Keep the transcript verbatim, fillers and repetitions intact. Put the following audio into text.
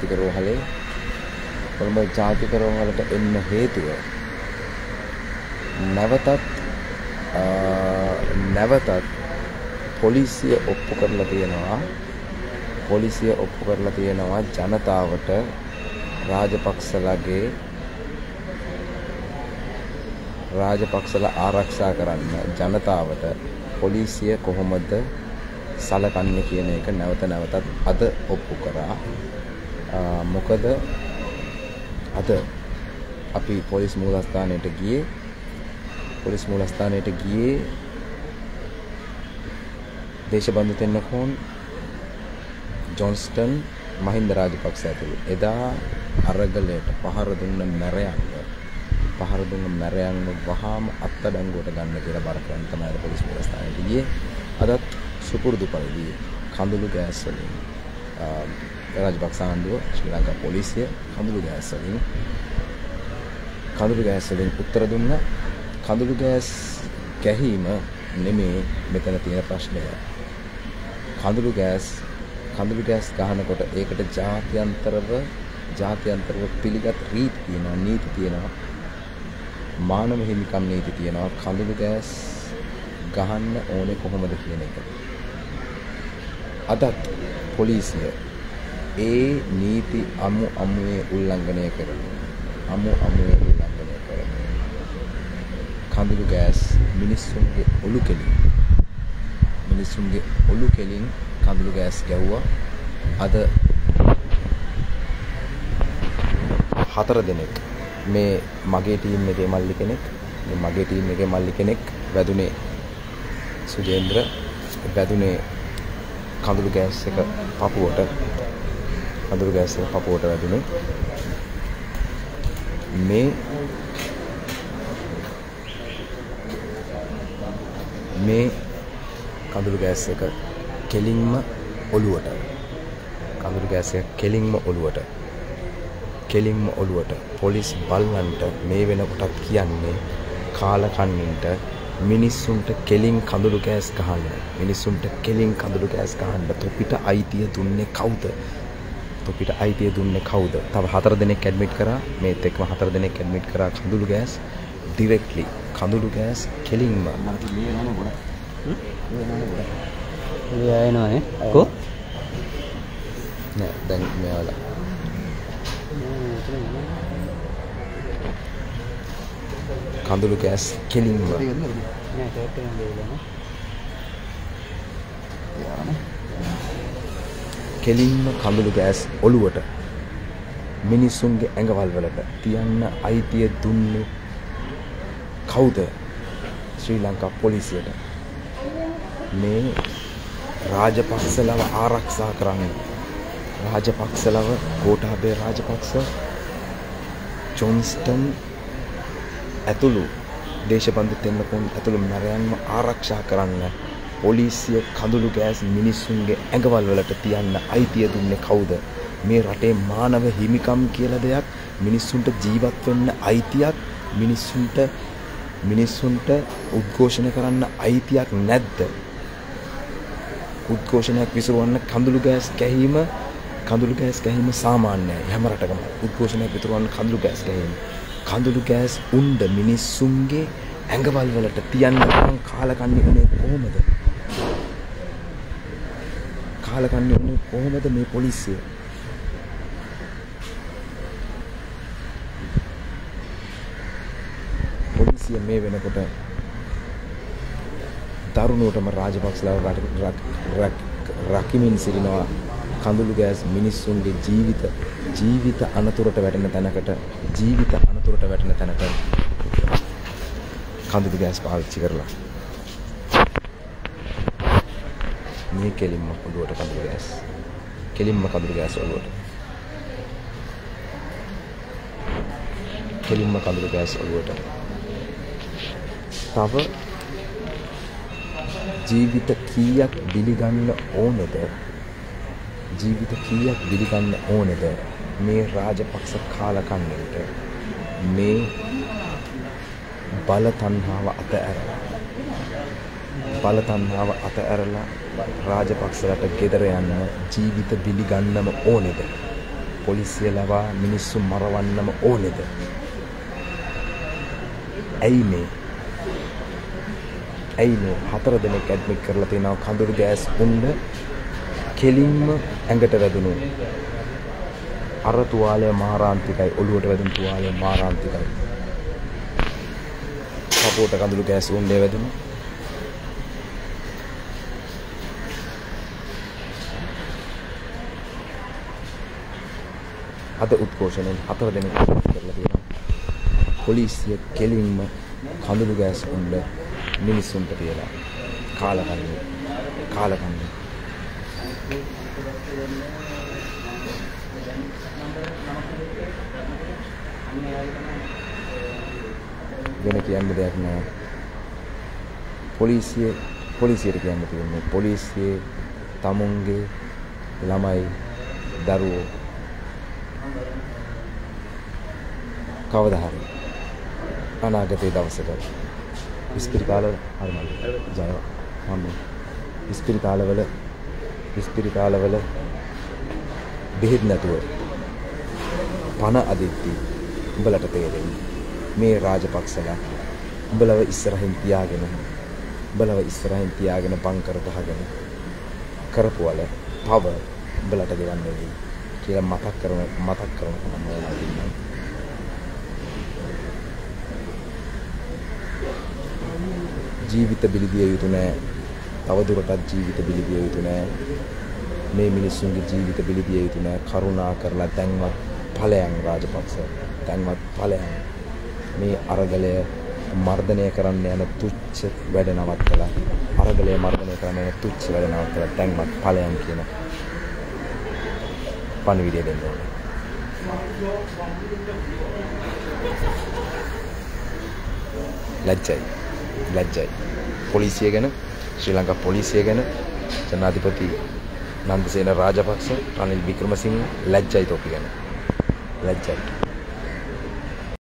ජාතික රෝහලේ කොළඹ ජාතික රෝහලට එන්න හේතුව නැවතත් නැවතත් පොලිසිය ඔප්පු කරලා තියෙනවා පොලිසිය ඔප්පු කරලා තියෙනවා ජනතාවට රාජපක්ෂලගේ රාජපක්ෂලා ආරක්ෂා කරන්න ජනතාවට පොලිසිය කොහොමද සලකන්නේ කියන එක නැවත නැවතත් අද ඔප්පු කරා. මොකද අද අපි පොලිස් මූලස්ථානයට ගියේ පොලිස් මූලස්ථානයට ගියේ දේශබන්දු තෙන්නකෝන් ජොන්ස්ටන් මහින්ද රාජපක්ෂ ඇතුළු එදා අරගලයට පහර දුන්න මැරයන්ව පහර දුන්න මැරයන්ව වහාම අත්අඩංගුවට ගන්න කියලා බර කරන් තමයි පොලිස් මූලස්ථානයට ගියේ. අදත් සුපුරුදු පරිදි කඳුළු ගෑස් වලින් රාජපක්ෂ ආණ්ඩුව ශ්‍රී ලංකා පොලිසිය කඳුළු ගෑස් වලින් කඳුළු ගෑස් වලින් උත්තර දුන්නා. කඳුළු ගෑස් ගැහිම නෙමේ මෙතන තියෙන ප්‍රශ්නය. කඳුළු ගෑස් කඳුළු ගෑස් ගහනකොට ඒකට ජාත්‍යන්තරව ජාත්‍යන්තරව පිළිගත් රීති තියෙනවා, නීති තියෙනවා, මානව හිමිකම් නීති තියෙනවා. කඳුළු ගෑස් ගහන්න ඕනේ කොහොමද කියන එක. අදත් පොලිසිය ඒ නීති අමු අමුවේ උල්ලංඝනය කරනවා. අමු අමුවේ උල්ලංඝනය කරනවා. කඳුළු ගෑස් මිනිස්සුන්ගේ ඔලු කෙලින් මිනිස්සුන්ගේ ඔලු කෙලින් කඳුළු ගෑස් ගැව්වා. අද හතර දෙනෙක් මේ මගේ ටීම් එකේ මල්ලි කෙනෙක් මේ මගේ ටීම් එකේ මල්ලි කෙනෙක් වැදුනේ සුජේන්ද්‍ර වැදුනේ කඳුළු ගෑස් එක පපුවට කඳුළු ගෑස් එක පපුවට වැදුනේ. මේ මේ කඳුළු ගෑස් එක කෙලින්ම ඔළුවට කඳුළු ගෑස් එක කෙලින්ම ඔළුවට කෙලින්ම ඔළුවට පොලිස් බල්ලන්ට මේ වෙනකොටත් කියන්නේ කාලකන්නින්ට මිනිස්සුන්ට කෙලින් කඳුළු ගෑස් ගහන්න මිනිස්සුන්ට කෙලින් කඳුළු ගෑස් ගහන්න තොපිට අයිතිය දුන්නේ කවුද? තොපිට අයිතිය දුන්නේ කවුද? තව හතර දෙනෙක් ඇඩ්මිට් කරා. මේත් එක්කම හතර දෙනෙක් ඇඩ්මිට් කරා කඳුළු ගෑස් ඩිරෙක්ට්ලි කඳුළු ගෑස් කෙලින්ම මේ වෙනවනේ ගොඩ හ්ම් මේ වෙනවනේ ගොඩ ඒ ආයනවනේ කො නෑ දැන් මෙයාලා කඳුළු ගෑස් කෙලින්ම කෙලින්ම කඳුළු ගෑස් ඔළුවට මිනිස්සුන්ගේ ඇඟවල් වලට තියන්න අයිතිය දුන්නේ කවුද? ශ්‍රී ලංකා පොලිසියට. මේ රාජපක්ෂලව ආරක්ෂා කරන්න රාජපක්ෂලව ගෝඨාභය රාජපක්ෂ ජොන්ස්ටන් ඇතුළු දේශබන්දු තෙන්නකෝන් ඇතුළු මරයන්ව ආරක්ෂා කරන්න පොලිසිය කඳුළු ගෑස් මිනිස්සුන්ගේ ඇඟවල් වලට තියන්න අයිතිය දුන්නේ කවුද? මේ රටේ මානව හිමිකම් කියලා දෙයක්, මිනිස්සුන්ට ජීවත් වෙන්න අයිතියක්, මිනිස්සුන්ට මිනිස්සුන්ට උද්ඝෝෂණය කරන්න අයිතියක් නැද්ද? උද්ඝෝෂණයක් විසිරවන්න කඳුළු ගෑස් ගැහිම කඳුළු ගෑස් ගැහිම සාමාන්‍යයි හැම රටකම. උද්ඝෝෂණයක් විසිරවන්න කඳුළු ගෑස් ගැහිම කඳුළු ගෑස් උණ්ඩ මිනිස්සුන්ගේ ඇඟවල් වලට තියන්න ගමන් කාලකන්ණි උනේ කොහොමද? කාලකන්ණි උනේ කොහොමද මේ පොලිසිය? පොලිසිය මේ වෙනකොට දරුණුවටම රාජපක්ෂලාව රකිමින් සිටිනවා. කඳුළු ගෑස් මිනිස්සුන්ගේ ජීවිත ජීවිත අනතුරට වැටෙන තැනකට ජීවිත අනතුරට වැටෙන තැනට කඳුළු ගෑස් පාවිච්චි කරලා මේ කෙලින්ම ඔළුවට කඳුළු ගෑස් කෙලින්ම කඳුළු ගෑස් ඔළුවට කෙලින්ම කඳුළු ගෑස් ඔළුවට තව ජීවිත කීයක් බිලිගන්න ඕනේද? ජීවිත කීයක් බිලිගන්න ඕනේද මේ රාජපක්ෂ කාලකන්ණිට? මේ බල තණ්හාව අතහැරලා බල තණ්හාව අතහැරලා රාජපක්ෂලට ගෙදර යන්න ජීවිත බිලිගන්නම ඕනේද? පොලිසිය ලවා මිනිස්සු මරවන්නම ඕනේද? ඇයි මේ? ඇයි මේ හතර දෙනෙක් ඇඩ්මිට් කරලා තියෙනවා කඳුළු ගෑස් උණ්ඩ කෙලින්ම ඇඟට වැදුණු. අර තුවාලය මාරාන්තිකයි, ඔළුවට වැදුණු තුවාලය මාරාන්තිකයි. කපුවට කඳුළු ගෑස් උණ්ඩේ වැදුණු. අද උත්කෝෂණයෙන් හතර දෙනෙක් කරලා තියෙනවා. පොලිසිය කෙලින්ම කඳුළු ගෑස් උණ්ඩ මිනිස්සුන්ට තියලා කාලකන්ණි කාලකන්ණි වෙන කියන්න දෙයක් නෑ. පොලිසිය පොලිසියට කියන්න තියෙන්නේ පොලිසියේ තමුන්ගේ ළමයි දරුවෝ කවදා හරි අනාගතයේ දවසක ඉස්පිරිතාල හරිමයි ජයව මම ඉස්පිරිතාලවල ඉස්පිරිතාලවල බෙහෙත් නැතුව පණ අදිද්දි උඹලට තේරෙන්නේ මේ රාජපක්ෂලා උඹලව ඉස්සරහින් තියාගෙන උඹලව ඉස්සරහින් තියාගෙන බංකර ගහගෙන කරපුවල පව උඹලට ගෙවන්න වෙයි කියලා මතක් කරන මතක් කරන මම ඉන්නවා. ජීවිත බිලිදිය යුතු නෑ. තවදුරටත් ජීවිත බිලිදිය යුතු නෑ. මේ මිනිස්සුන්ගේ ජීවිත බිලිදිය යුතු නෑ. කරුණා කරලා දැන්වත් ඵලයන් රාජපක්ෂ. දැන්වත් ඵලයන්. මේ අරගලය මර්ධනය කරන්න යන තුච්ච වැඩ නවත්තලා අරගලය මර්ධනය කරන්න යන තුච්ච වැඩ නවත්තලා දැන්වත් ඵලයන් කියන පණිවිඩය දෙන්න ඕනේ. ලැජ්ජයි. ලැජ්ජයි. පොලිසිය ගැන, ශ්‍රී ලංකා පොලිසිය ගැන ජනාධිපති නන්දසේන රාජපක්ෂ, රනිල් වික්‍රමසිංහ ලැජ්ජයි තොපි ගැන. ලැජ්ජයි.